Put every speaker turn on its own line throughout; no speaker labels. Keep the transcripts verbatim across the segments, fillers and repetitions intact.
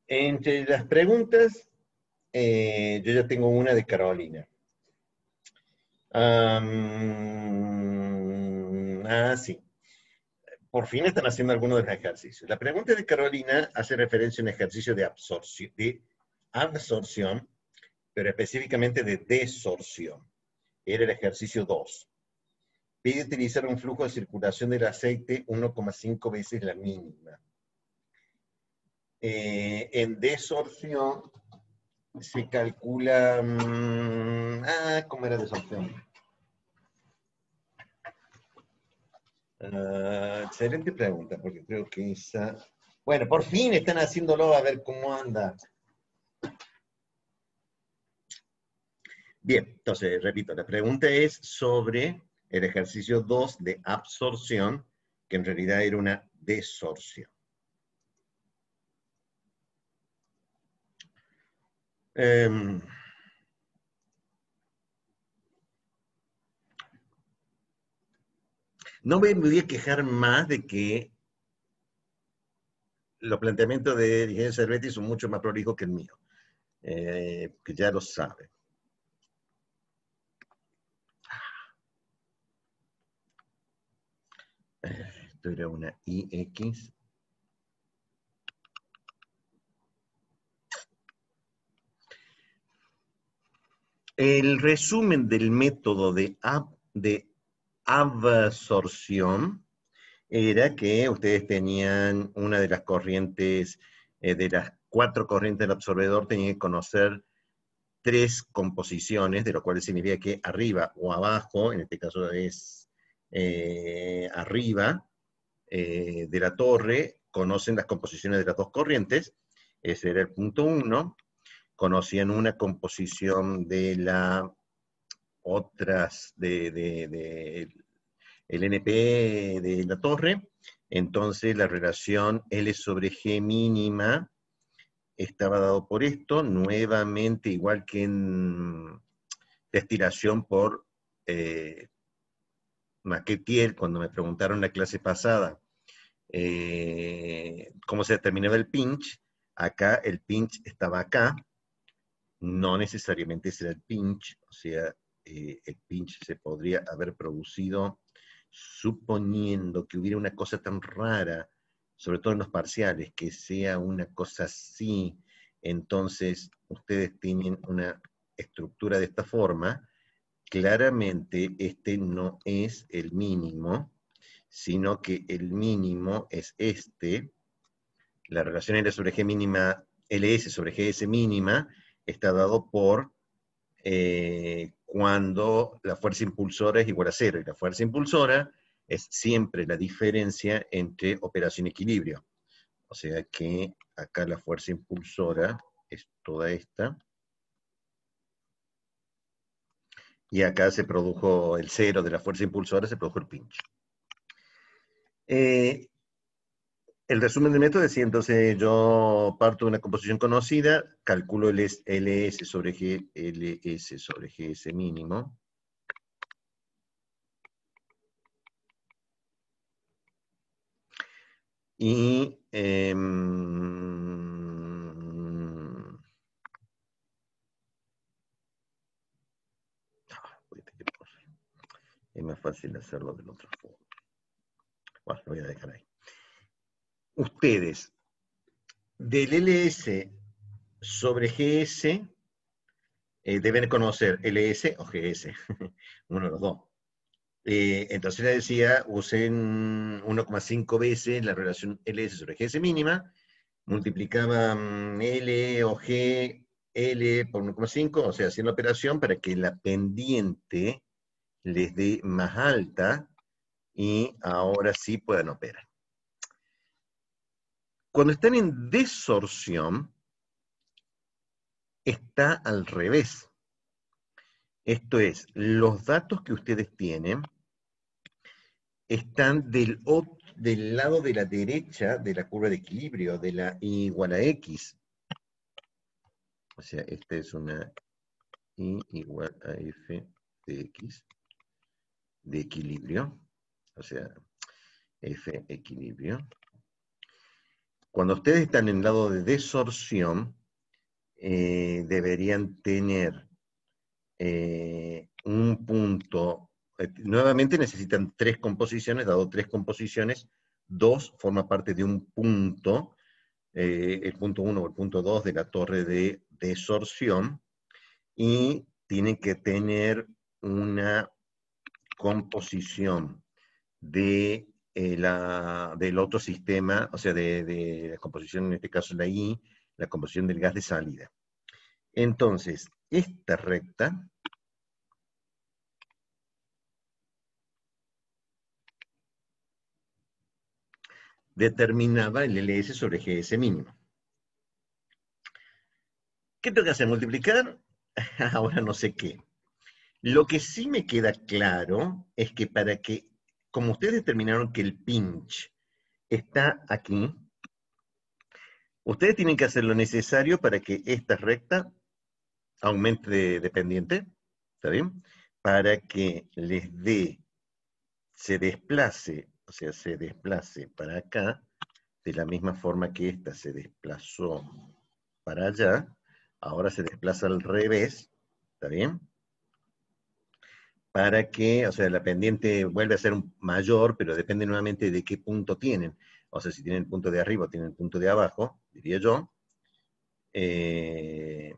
Entre las preguntas, eh, yo ya tengo una de Carolina. Um, ah, sí. Por fin están haciendo algunos de los ejercicios. La pregunta de Carolina hace referencia a un ejercicio de absorción, de absorción, pero específicamente de desorción. Era el ejercicio dos. Pide utilizar un flujo de circulación del aceite uno coma cinco veces la mínima. Eh, en desorción se calcula... Mmm, ah, ¿cómo era desorción? Uh, excelente pregunta, porque creo que esa... Bueno, por fin están haciéndolo, a ver cómo anda. Bien, entonces, repito, la pregunta es sobre el ejercicio dos de absorción, que en realidad era una desorción. Um, no me voy a quejar más de que los planteamientos de Ingenio Cervetti son mucho más prolijos que el mío, eh, que ya lo sabe. Esto era una I X. El resumen del método de, ab, de absorción era que ustedes tenían una de las corrientes, eh, de las cuatro corrientes del absorbedor, tenían que conocer tres composiciones, de lo cual significa que arriba o abajo, en este caso es eh, arriba eh, de la torre, conocen las composiciones de las dos corrientes. Ese era el punto uno. Conocían una composición de la otras, de, de, de el N P de la torre. Entonces la relación L sobre G mínima estaba dado por esto, nuevamente igual que en destilación por eh, Marquetier, cuando me preguntaron la clase pasada eh, cómo se determinaba el pinch, acá el pinch estaba acá, no necesariamente ese era el pinch, o sea, eh, el pinch se podría haber producido suponiendo que hubiera una cosa tan rara, sobre todo en los parciales, que sea una cosa así, entonces ustedes tienen una estructura de esta forma, claramente este no es el mínimo, sino que el mínimo es este, la relación L sobre G mínima, L S sobre G S mínima, está dado por eh, cuando la fuerza impulsora es igual a cero, y la fuerza impulsora es siempre la diferencia entre operación y equilibrio. O sea que acá la fuerza impulsora es toda esta, y acá se produjo el cero de la fuerza impulsora, se produjo el pinch. Eh, el resumen del método decía, entonces yo parto de una composición conocida, calculo el L S sobre G, L S sobre G S mínimo, y eh, es más fácil hacerlo de la otra forma. Bueno, lo voy a dejar ahí. Ustedes, del L S sobre G S, eh, deben conocer L S o G S, uno de los dos. Eh, entonces les decía, usen uno coma cinco veces la relación L S sobre G S mínima, multiplicaban L o G, L por uno coma cinco, o sea, hacían la operación para que la pendiente les dé más alta y ahora sí puedan operar. Cuando están en desorción, está al revés. Esto es, los datos que ustedes tienen están del, del lado de la derecha de la curva de equilibrio, de la I igual a X. O sea, esta es una I igual a F de X de equilibrio. O sea, F equilibrio. Cuando ustedes están en el lado de desorción, eh, deberían tener eh, un punto. Eh, nuevamente necesitan tres composiciones, dado tres composiciones, dos forma parte de un punto, eh, el punto uno o el punto dos de la torre de desorción, y tienen que tener una composición de, eh, la, del otro sistema, o sea, de, de la composición, en este caso la I, la composición del gas de salida. Entonces, esta recta determinaba el L S sobre G S mínimo. ¿Qué tengo que hacer? ¿Multiplicar? Ahora no sé qué. Lo que sí me queda claro es que para que, como ustedes determinaron que el pinch está aquí, ustedes tienen que hacer lo necesario para que esta recta aumente de, de pendiente, ¿está bien? Para que les dé, se desplace, o sea, se desplace para acá, de la misma forma que esta se desplazó para allá, ahora se desplaza al revés, ¿está bien? Para que, o sea, la pendiente vuelve a ser mayor, pero depende nuevamente de qué punto tienen. O sea, si tienen el punto de arriba o tienen el punto de abajo, diría yo, eh,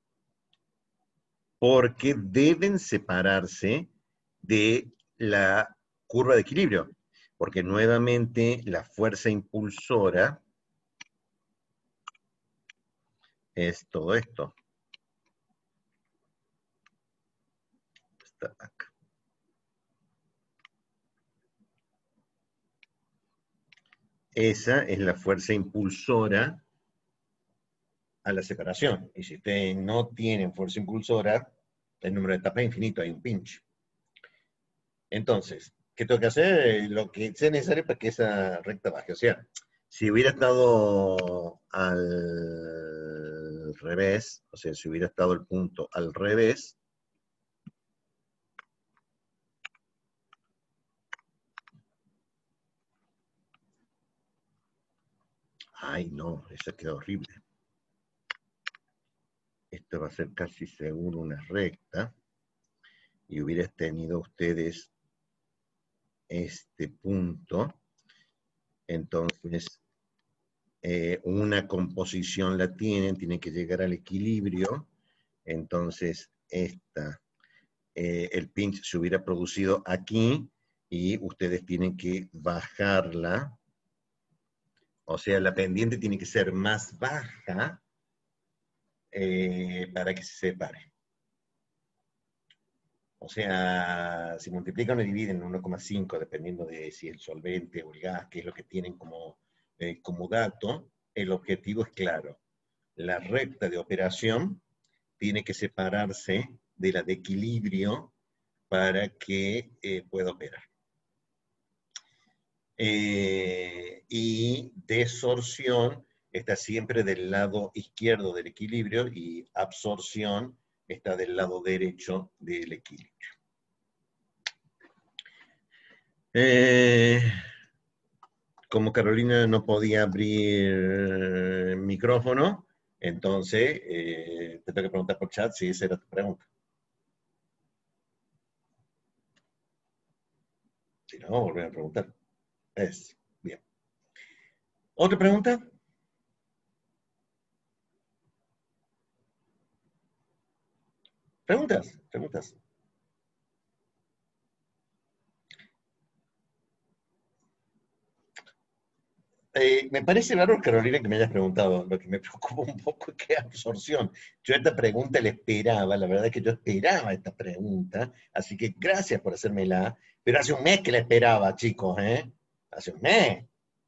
porque deben separarse de la curva de equilibrio, porque nuevamente la fuerza impulsora es todo esto. Está acá. Esa es la fuerza impulsora a la separación. Y si ustedes no tienen fuerza impulsora, el número de etapas es infinito, hay un pinch. Entonces, ¿qué tengo que hacer? Lo que sea necesario para que esa recta baje. O sea, si hubiera estado al revés, o sea, si hubiera estado el punto al revés, ay no, eso queda horrible. Esto va a ser casi seguro una recta, y hubieras tenido ustedes este punto, entonces eh, una composición la tienen, tienen que llegar al equilibrio, entonces esta, eh, el pinch se hubiera producido aquí, y ustedes tienen que bajarla, o sea, la pendiente tiene que ser más baja eh, para que se separe. O sea, si multiplican o dividen en uno coma cinco, dependiendo de si el solvente o el gas, que es lo que tienen como, eh, como dato, el objetivo es claro. La recta de operación tiene que separarse de la de equilibrio para que eh, pueda operar. Eh, y desorción está siempre del lado izquierdo del equilibrio, y absorción está del lado derecho del equilibrio. Eh, como Carolina no podía abrir el micrófono, entonces eh, te tengo que preguntar por chat si esa era tu pregunta. Si no, volver a preguntar. Es, bien. ¿Otra pregunta? ¿Preguntas? ¿Preguntas? Eh, me parece raro, Carolina, que me hayas preguntado. Lo que me preocupa un poco es qué absorción. Yo esta pregunta la esperaba, la verdad es que yo esperaba esta pregunta, así que gracias por hacérmela, pero hace un mes que la esperaba, chicos, ¿eh? Hace un mes.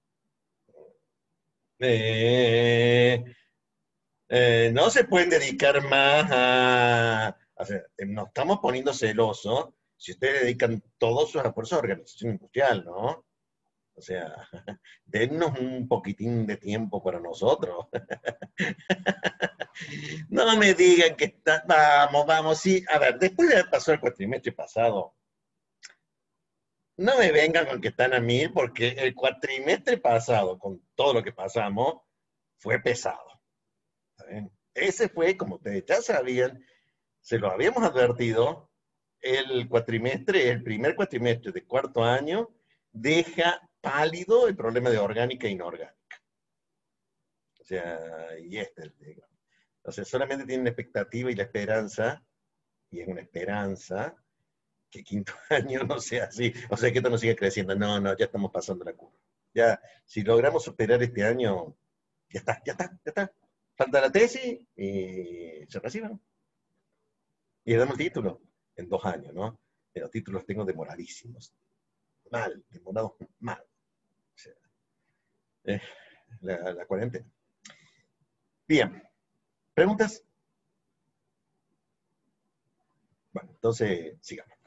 Eh, eh, no se pueden dedicar más a... O sea, nos estamos poniendo celosos si ustedes dedican todos sus esfuerzos a organización industrial, ¿no? O sea, dennos un poquitín de tiempo para nosotros. No me digan que está, vamos, vamos, sí. A ver, después de haber pasado el cuatrimestre pasado, no me vengan con que están a mil, porque el cuatrimestre pasado, con todo lo que pasamos, fue pesado. ¿Está bien? Ese fue, como ustedes ya sabían, se lo habíamos advertido, el cuatrimestre, el primer cuatrimestre de cuarto año, deja pálido el problema de orgánica e inorgánica. O sea, y este, digamos. O sea, solamente tienen la expectativa y la esperanza, y es una esperanza, que quinto año no sea así. O sea, que esto no siga creciendo. No, no, ya estamos pasando la curva. Ya, si logramos superar este año, ya está, ya está, ya está. Falta la tesis y se reciben. Y le damos el título en dos años, ¿no? Y los títulos tengo demoradísimos. Mal, demorados mal. O sea, eh, la, la cuarentena. Bien. ¿Preguntas? Bueno, entonces sigamos.